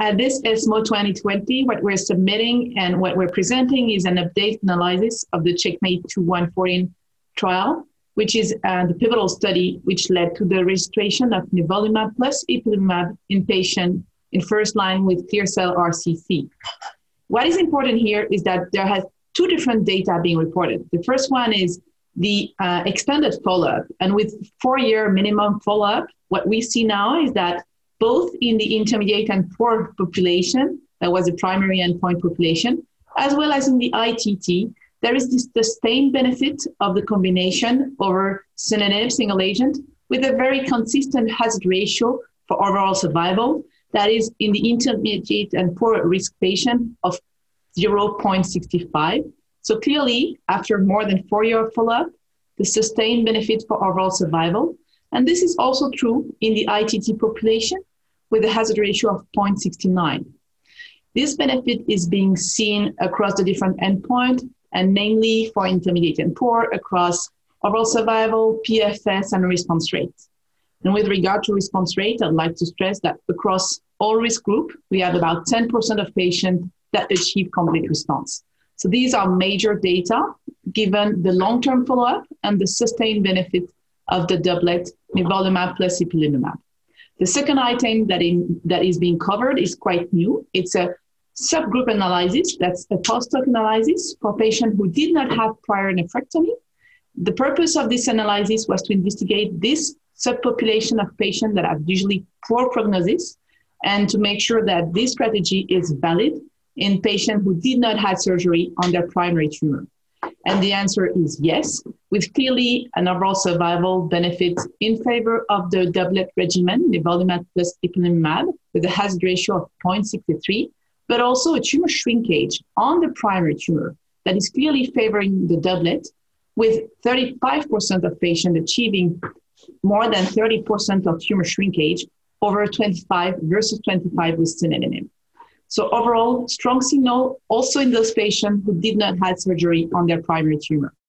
At this ESMO 2020, what we're submitting and what we're presenting is an updated analysis of the CheckMate 2114 trial, which is the pivotal study which led to the registration of Nivolumab plus Ipilimumab in patients in first line with clear cell RCC. What is important here is that there has two different data being reported. The first one is the extended follow-up, and with 4-year minimum follow-up, what we see now is that both in the intermediate and poor population, that was the primary endpoint population, as well as in the ITT, there is this sustained benefit of the combination over Sunitinib single agent with a very consistent hazard ratio for overall survival, that is in the intermediate and poor risk patient of 0.65. So clearly, after more than 4 years follow-up, the sustained benefit for overall survival. And this is also true in the ITT population with a hazard ratio of 0.69. This benefit is being seen across the different endpoints, and mainly for intermediate and poor across overall survival, PFS, and response rate. And with regard to response rate, I'd like to stress that across all risk group, we have about 10% of patients that achieve complete response. So these are major data given the long-term follow-up and the sustained benefit of the doublet Nivolumab plus Ipilimumab. The second item that is being covered is quite new. It's a subgroup analysis, that's a post-hoc analysis for patients who did not have prior nephrectomy. The purpose of this analysis was to investigate this subpopulation of patients that have usually poor prognosis and to make sure that this strategy is valid in patients who did not have surgery on their primary tumor. And the answer is yes, with clearly an overall survival benefit in favor of the doublet regimen, Nivolumab plus Ipilimumab, with a hazard ratio of 0.63, but also a tumor shrinkage on the primary tumor that is clearly favoring the doublet, with 35% of patients achieving more than 30% of tumor shrinkage over 25 versus 25 with Sunitinib. So overall, strong signal also in those patients who did not have surgery on their primary tumor.